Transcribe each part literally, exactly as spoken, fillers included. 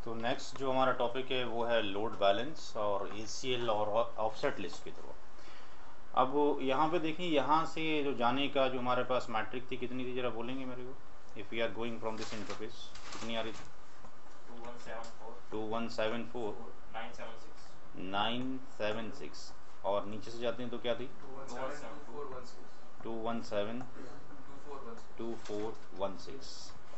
तो नेक्स्ट जो हमारा टॉपिक है वो है लोड बैलेंस और एसीएल और ऑफसेट लिस्ट के थ्रू। अब यहाँ पे देखिए, यहाँ से जो जाने का जो हमारे पास मैट्रिक थी कितनी थी, जरा बोलेंगे मेरे को। If we are going from this interface कितनी आ रही थी? Two one seven four nine seven six. और नीचे से जाते हैं तो क्या थी? Two one seven two four one six.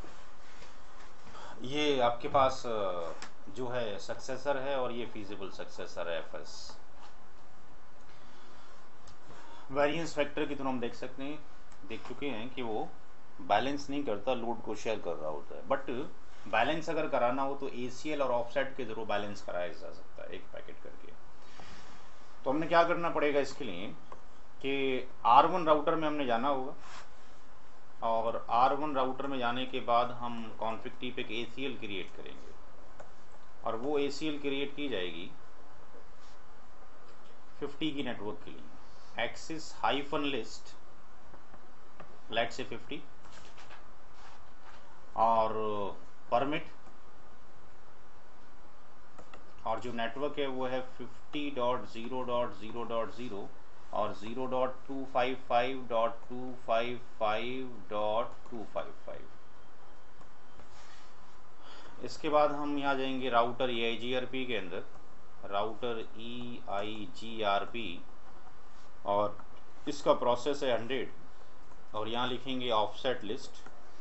ये आपके पास जो है सक्सेसर है और ये फीजिबल सक्सेसर है एफएस। वेरिएंस फैक्टर की तरह हम देख सकते हैं, देख चुके हैं कि वो बैलेंस नहीं करता, लोड को शेयर कर रहा होता है। बट बैलेंस अगर कराना हो तो एसीएल और ऑफसेट के थ्रू बैलेंस कराया जा सकता है एक पैकेट करके। तो हमने क्या करना पड़ेगा इसके लिए कि आर वन राउटर में हमने जाना होगा, और आर वन राउटर में जाने के बाद हम कॉन्फिग टी पे एक एसीएल क्रिएट करेंगे, और वो एसीएल क्रिएट की जाएगी फिफ्टी की नेटवर्क के लिए। एक्सिस हाइफन लिस्ट लेट से फिफ्टी, और परमिट, और जो नेटवर्क है वो है fifty dot zero dot zero dot zero और zero dot two five five dot two five five dot two five five. इसके बाद हम यहाँ जाएंगे router E I G R P के अंदर, router E I G R P, और इसका प्रोसेस है हंड्रेड, और यहाँ लिखेंगे offset list,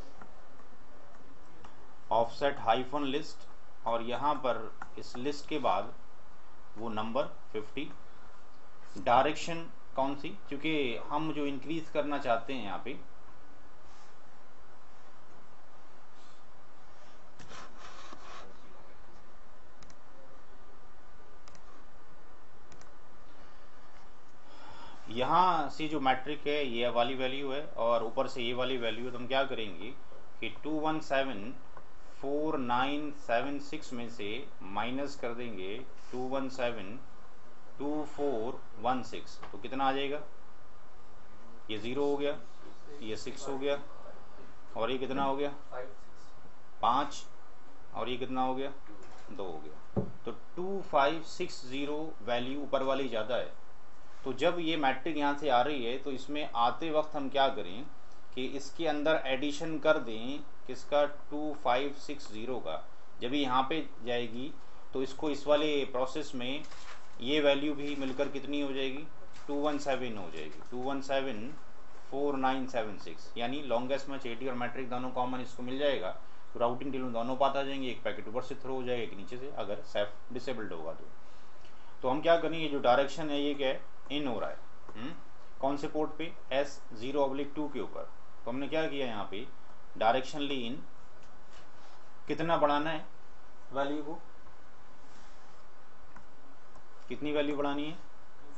offset hyphen list, और यहाँ पर इस लिस्ट के बाद वो नंबर फिफ्टी। डायरेक्शन कौन सी, क्योंकि हम जो इंक्रीज करना चाहते हैं यहाँ पे यहाँ से जो मैट्रिक है ये वाली वैल्यू है और ऊपर से ये वाली वैल्यू है, तो हम क्या करेंगे कि two one seven four nine seven six में से माइनस कर देंगे two one seven two four one six, तो कितना आ जाएगा? ये ज़ीरो हो गया, ये सिक्स हो गया, और ये कितना हो गया? पाँच, और ये कितना हो गया? दो हो गया। तो two five six zero value ऊपर वाली ज़्यादा है। तो जब ये मैट्रिक यहाँ से आ रही है तो इसमें आते वक्त हम क्या करें कि इसके अंदर एडिशन कर दें किसका? टू फाइव सिक्स ज़ीरो का। जब ये यहाँ पे जाएगी तो इसको इस वाले प्रोसेस में ये वैल्यू भी मिलकर कितनी हो जाएगी? टू वन सेवन हो जाएगी, two one seven four nine seven six. यानी लॉन्गेस्ट मैच एटी और मैट्रिक दोनों कॉमन इसको मिल जाएगा, तो राउटिंग टेबल में दोनों पात आ जाएंगे, एक पैकेट ऊपर से थ्रो हो जाएगा, एक नीचे से, अगर सेफ डिसेबल्ड होगा तो। तो हम क्या करेंगे, जो डायरेक्शन है ये क्या है? इन हो रहा है। हुँ? कौन से पोर्ट पे? एस जीरो ऑब्लिक टू के ऊपर। तो हमने क्या किया यहाँ पे, डायरेक्शन ली इन, कितना बढ़ाना है वैल्यू को, कितनी वैल्यू बढ़ानी है?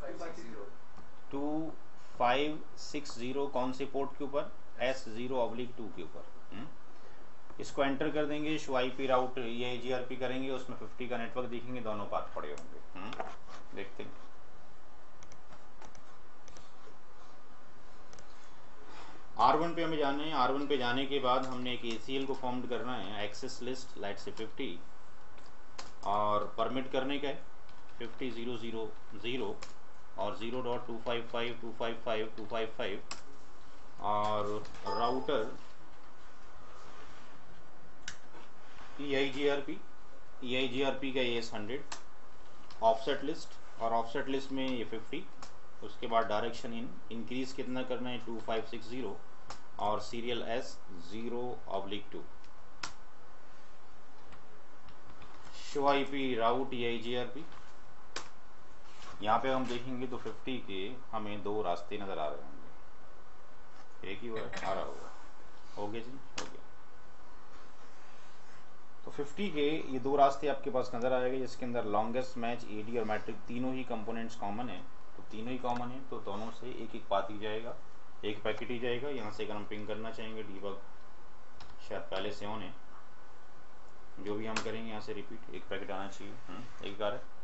Two five six zero. कौन से पोर्ट के ऊपर? एस जीरो ऑब्लिक टू के ऊपर। इसको एंटर कर देंगे, शो आई पी राउट ये जी आर पी करेंगे, उसमें फिफ्टी का नेटवर्क दिखेंगे, दोनों पाथ पड़े होंगे। हुँ? देखते हैं। आर वन पे हमें जाना है। आर वन पे जाने के बाद हमने एक ए सी एल को फॉर्म करना है, एक्सेस लिस्ट लाइट से फिफ्टी, और परमिट करने का है फिफ्टी ज़ीरो ज़ीरो ज़ीरो और zero dot two five five two five five two five five, और router E I G R P, E I G R P का एस हंड्रेड, ऑफसेट लिस्ट, और offset list में ये fifty. उसके बाद direction in, increase कितना करना है? टू फाइव सिक्स ज़ीरो, और serial S zero oblique two. Show I P route E I G R P. यहाँ पे हम देखेंगे तो फिफ्टी के हमें दो रास्ते नज़र आ रहे होंगे, एक ही हो आ रहा होगा। हो गया जी, हो गया। तो फिफ्टी के ये दो रास्ते आपके पास नज़र आएंगे, जिसके अंदर लॉन्गेस्ट मैच, एडी और मैट्रिक तीनों ही कंपोनेंट्स कॉमन है। तो तीनों ही कॉमन है, तो दोनों से एक एक पाथ ही जाएगा, एक पैकेट ही जाएगा। यहाँ से अगर हम पिंग करना चाहेंगे, डीबग शायद पहले से ऑन है, जो भी हम करेंगे यहाँ से रिपीट, एक पैकेट आना चाहिए। हुँ? एक बार है।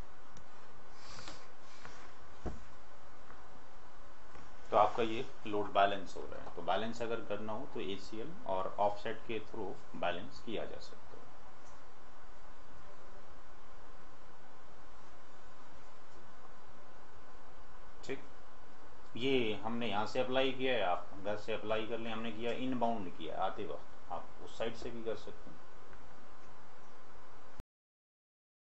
तो आपका ये लोड बैलेंस हो रहा है। तो बैलेंस अगर करना हो तो ए सी एल और ऑफसेट के थ्रू बैलेंस किया जा सकता है। ये हमने यहाँ से अप्लाई किया है, आप घर से अप्लाई कर लें। हमने किया इन बाउंड किया आते वक्त, आप उस साइड से भी कर सकते हैं।